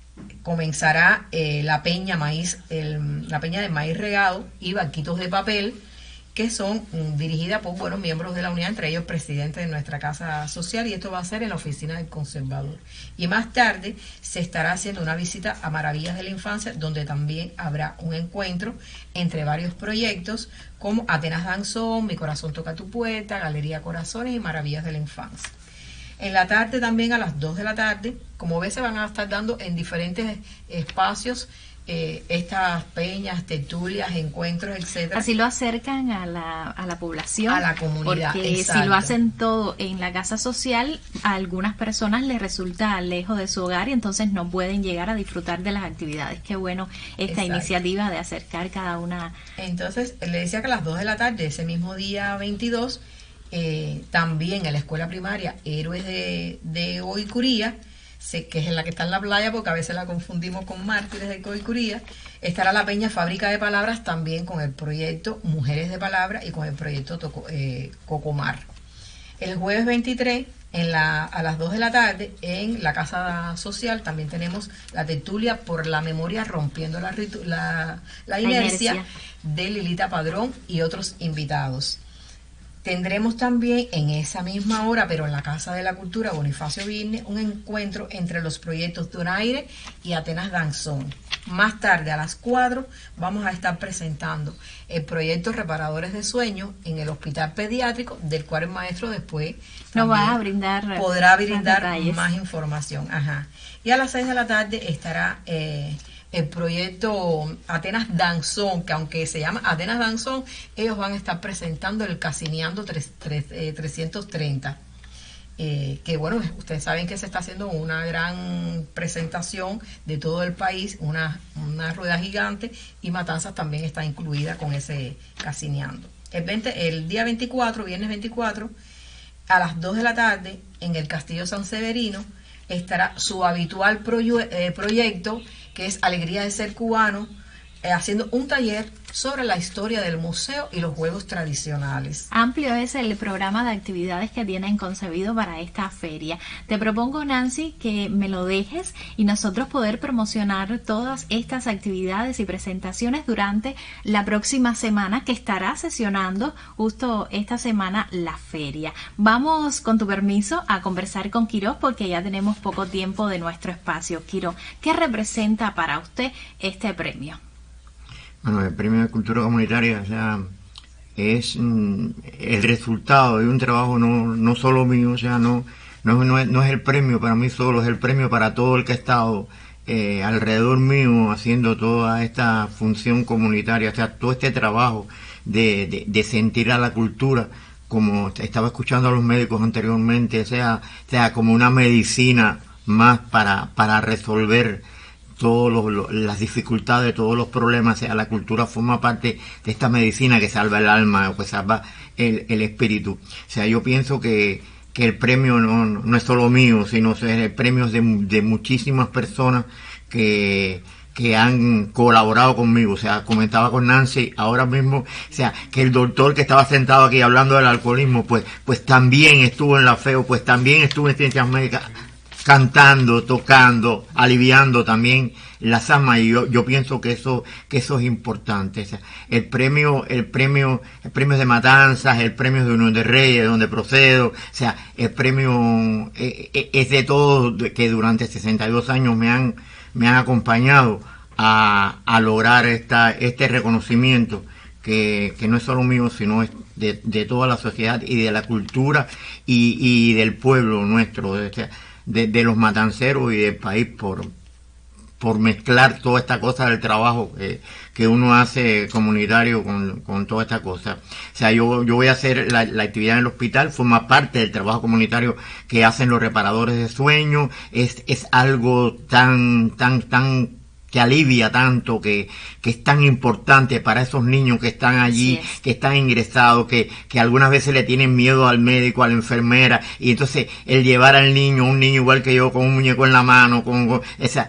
comenzará eh, la peña maíz, el, la peña de maíz regado y barquitos de papel, que son mm, dirigidas por buenos miembros de la unidad, entre ellos presidente de nuestra casa social, y esto va a ser en la oficina del conservador. Y más tarde se estará haciendo una visita a Maravillas de la Infancia, donde también habrá un encuentro entre varios proyectos como Atenas Danzón, Mi Corazón Toca Tu Puerta, Galería Corazones y Maravillas de la Infancia. En la tarde también a las dos de la tarde, como ves, se van a estar dando en diferentes espacios Eh, estas peñas, tertulias, encuentros, etcétera. Así lo acercan a la, a la población, a la comunidad, porque exacto. Si lo hacen todo en la casa social, a algunas personas les resulta lejos de su hogar y entonces no pueden llegar a disfrutar de las actividades. Qué bueno esta Exacto. iniciativa de acercar cada una. Entonces, le decía que a las dos de la tarde, ese mismo día veintidós, eh, también en la escuela primaria Héroes de, de Goicuría, sé que es en la que está en la playa, porque a veces la confundimos con Mártires de Goicuría, estará la peña Fábrica de Palabras también con el proyecto Mujeres de Palabra y con el proyecto Toco, eh, Cocomar. El jueves veintitrés, en la, a las dos de la tarde, en la casa social también tenemos la tertulia por la memoria rompiendo la, ritu, la, la, inercia, la inercia de Lilita Padrón y otros invitados. Tendremos también en esa misma hora, pero en la Casa de la Cultura Bonifacio Virne, un encuentro entre los proyectos Donaire y Atenas Danzón. Más tarde, a las cuatro, vamos a estar presentando el proyecto Reparadores de Sueños en el Hospital Pediátrico, del cual el maestro después nos va a brindar podrá brindar más, más información. Ajá. Y a las seis de la tarde estará eh, el proyecto Atenas Danzón, que aunque se llama Atenas Danzón, ellos van a estar presentando el Casineando trescientos treinta. Eh, que bueno, ustedes saben que se está haciendo una gran presentación de todo el país, una, una rueda gigante, y Matanzas también está incluida con ese Casineando. El, veinte, el día veinticuatro, viernes veinticuatro, a las dos de la tarde, en el Castillo San Severino, estará su habitual proye- eh, proyecto, que es Alegría de Ser Cubano, eh, haciendo un taller sobre la historia del museo y los juegos tradicionales. Amplio es el programa de actividades que tienen concebido para esta feria. Te propongo, Nancy, que me lo dejes y nosotros poder promocionar todas estas actividades y presentaciones durante la próxima semana, que estará sesionando justo esta semana la feria. Vamos, con tu permiso, a conversar con Quiroz, porque ya tenemos poco tiempo de nuestro espacio. Quiroz, ¿qué representa para usted este premio? Bueno, el Premio de Cultura Comunitaria, o sea, es mm, el resultado de un trabajo no, no solo mío, o sea, no, no, no, es, no es el premio para mí solo, es el premio para todo el que ha estado eh, alrededor mío haciendo toda esta función comunitaria, o sea, todo este trabajo de, de, de sentir a la cultura, como estaba escuchando a los médicos anteriormente, o sea, o sea como una medicina más para, para resolver todas las dificultades, todos los problemas. O sea, la cultura forma parte de esta medicina que salva el alma o que salva el, el espíritu. O sea, yo pienso que, que el premio no, no es solo mío, sino es el premio de, de muchísimas personas que, que han colaborado conmigo. O sea, comentaba con Nancy ahora mismo, o sea, que el doctor que estaba sentado aquí hablando del alcoholismo, pues, pues también estuvo en la FEO, pues también estuvo en Ciencias Médicas, cantando, tocando, aliviando también las almas, y yo, yo pienso que eso, que eso es importante. O sea, el premio, el premio, el premio de Matanzas, el premio de Unión de Reyes, de donde procedo, o sea, el premio es, es de todos que durante sesenta y dos años me han, me han acompañado a, a lograr esta, este reconocimiento que, que no es solo mío, sino es de, de toda la sociedad y de la cultura y, y del pueblo nuestro. O sea, De, de los matanceros y del país por, por mezclar toda esta cosa del trabajo que, que uno hace comunitario con, con toda esta cosa. O sea, yo, yo voy a hacer la, la actividad en el hospital, forma parte del trabajo comunitario que hacen los reparadores de sueños, es, es algo tan, tan, tan que alivia tanto, que, que es tan importante para esos niños que están allí, que están ingresados, que, que algunas veces le tienen miedo al médico, a la enfermera, y entonces el llevar al niño, un niño igual que yo, con un muñeco en la mano, con, con esa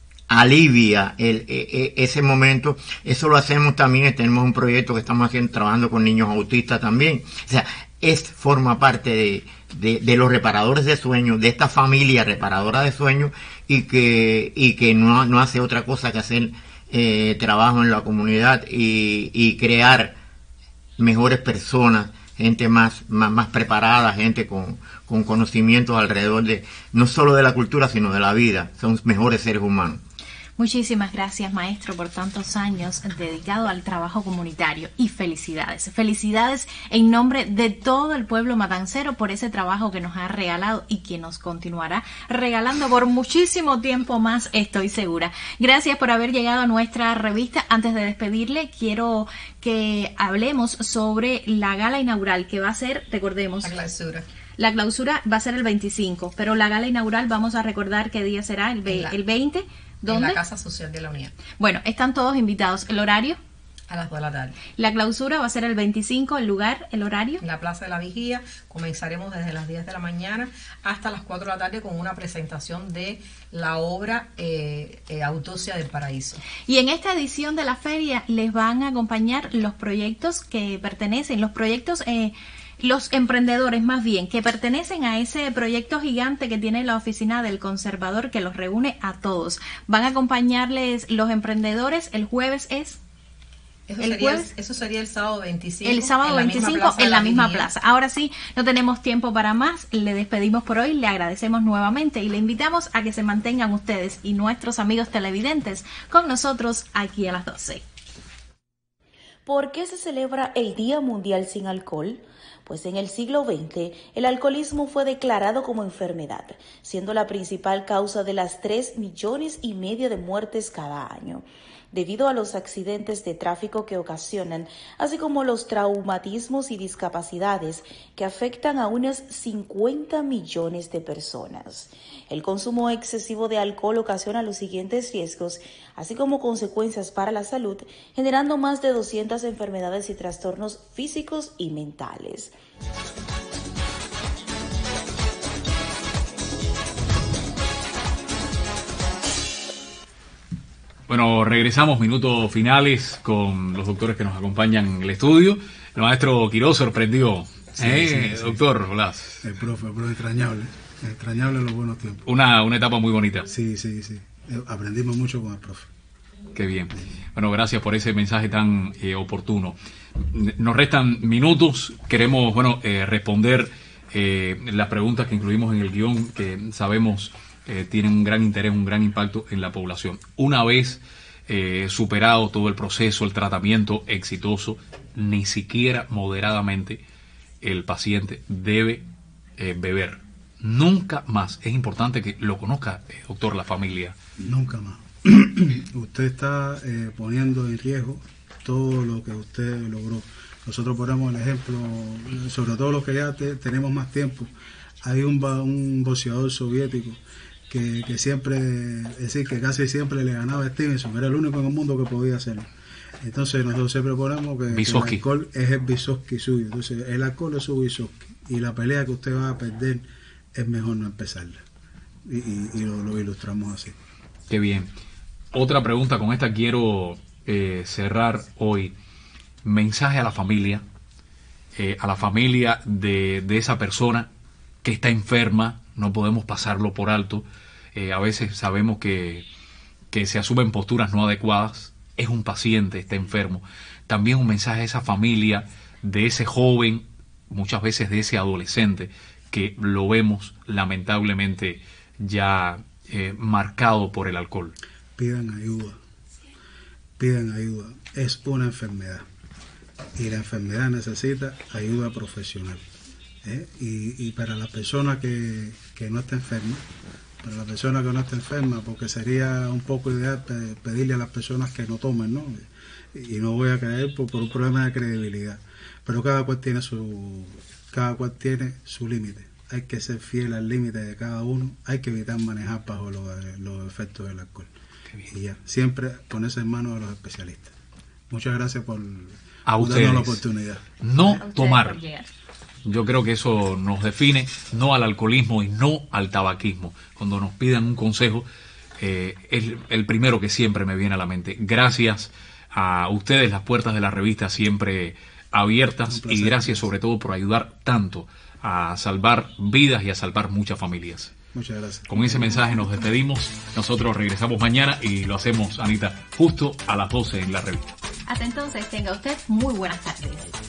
alivia el, e, e, ese momento. Eso lo hacemos también, tenemos un proyecto que estamos haciendo, trabajando con niños autistas también. O sea, es forma parte de, de, de los reparadores de sueños, de esta familia reparadora de sueños, y que, y que no, no hace otra cosa que hacer eh, trabajo en la comunidad y, y crear mejores personas, gente más, más, más preparada, gente con, con conocimientos alrededor de, no solo de la cultura, sino de la vida. Son mejores seres humanos. Muchísimas gracias, maestro, por tantos años dedicado al trabajo comunitario, y felicidades. Felicidades en nombre de todo el pueblo matancero por ese trabajo que nos ha regalado y que nos continuará regalando por muchísimo tiempo más, estoy segura. Gracias por haber llegado a nuestra revista. Antes de despedirle, quiero que hablemos sobre la gala inaugural que va a ser, recordemos, La clausura. La clausura va a ser el veinticinco, pero la gala inaugural vamos a recordar qué día será, el, ve- La- el veinte. ¿Dónde? En la Casa Social de la Unión, Bueno, están todos invitados. ¿El horario? a las dos de la tarde. La clausura va a ser el veinticinco, el lugar, el horario. En la Plaza de la Vigía comenzaremos desde las diez de la mañana hasta las cuatro de la tarde con una presentación de la obra eh, eh, Autopsia del Paraíso. Y en esta edición de la feria les van a acompañar los proyectos que pertenecen, los proyectos... Eh, los emprendedores más bien, que pertenecen a ese proyecto gigante que tiene la oficina del conservador, que los reúne a todos. Van a acompañarles los emprendedores. El jueves es... Eso, ¿El sería, jueves? eso sería el sábado veinticinco. El sábado en la misma veinticinco plaza de en la la misma Vigía. plaza. Ahora sí, no tenemos tiempo para más. Le despedimos por hoy, le agradecemos nuevamente y le invitamos a que se mantengan ustedes y nuestros amigos televidentes con nosotros aquí a las doce. ¿Por qué se celebra el Día Mundial sin Alcohol? pues en el siglo veinte el alcoholismo fue declarado como enfermedad, siendo la principal causa de las tres millones y medio de muertes cada año, debido a los accidentes de tráfico que ocasionan, así como los traumatismos y discapacidades que afectan a unos cincuenta millones de personas. El consumo excesivo de alcohol ocasiona los siguientes riesgos, así como consecuencias para la salud, generando más de doscientas enfermedades y trastornos físicos y mentales. Bueno, regresamos, minutos finales, con los doctores que nos acompañan en el estudio. El maestro Quiroz sorprendió. Sí, ¿Eh, sí, sí. doctor Blas? El profe, el profe entrañable, entrañable en los buenos tiempos. Una, una etapa muy bonita. Sí, sí, sí. Aprendimos mucho con el profe. Qué bien. Bueno, gracias por ese mensaje tan eh, oportuno. Nos restan minutos. Queremos, bueno, eh, responder eh, las preguntas que incluimos en el guión, que sabemos eh, tienen un gran interés, un gran impacto en la población. Una vez eh, superado todo el proceso, el tratamiento exitoso, ni siquiera moderadamente el paciente debe eh, beber. Nunca más. Es importante que lo conozca, eh, doctor, la familia. Nunca más. Usted está eh, poniendo en riesgo todo lo que usted logró. Nosotros ponemos el ejemplo, sobre todo los que ya te, tenemos más tiempo. Hay un, un boxeador soviético que, que siempre, es decir, que casi siempre le ganaba a Stevenson, era el único en el mundo que podía hacerlo. Entonces nosotros siempre ponemos que, que el alcohol es el Vysotsky suyo. Entonces el alcohol es su Vysotsky y la pelea que usted va a perder es mejor no empezarla. Y, y, y lo, lo ilustramos así. Qué bien. Otra pregunta, con esta quiero eh, cerrar hoy. Mensaje a la familia, eh, a la familia de, de esa persona que está enferma, no podemos pasarlo por alto. Eh, a veces sabemos que, que se asumen posturas no adecuadas. Es un paciente, está enfermo. También un mensaje a esa familia de ese joven, muchas veces de ese adolescente, que lo vemos lamentablemente ya eh, marcado por el alcohol. Pidan ayuda, pidan ayuda. Es una enfermedad y la enfermedad necesita ayuda profesional. ¿eh? Y, y para la persona que, que no está enferma, para la persona que no está enferma, porque sería un poco ideal pedirle a las personas que no tomen, ¿no? Y no voy a caer por, por un problema de credibilidad. Pero cada cual tiene su, cada cual tiene su límite. Hay que ser fiel al límite de cada uno. Hay que evitar manejar bajo los, los efectos del alcohol. Y ya, siempre ponerse en manos de los especialistas. Muchas gracias por, a por ustedes. darnos la oportunidad. No tomar. Yo creo que eso nos define, no al alcoholismo y no al tabaquismo. Cuando nos pidan un consejo, eh, es el primero que siempre me viene a la mente. Gracias a ustedes, las puertas de la revista siempre abiertas, y gracias sobre todo por ayudar tanto a salvar vidas y a salvar muchas familias. Muchas gracias. Con ese mensaje nos despedimos. Nosotros regresamos mañana y lo hacemos, Anita, justo a las doce en la revista. Hasta entonces, tenga usted muy buenas tardes.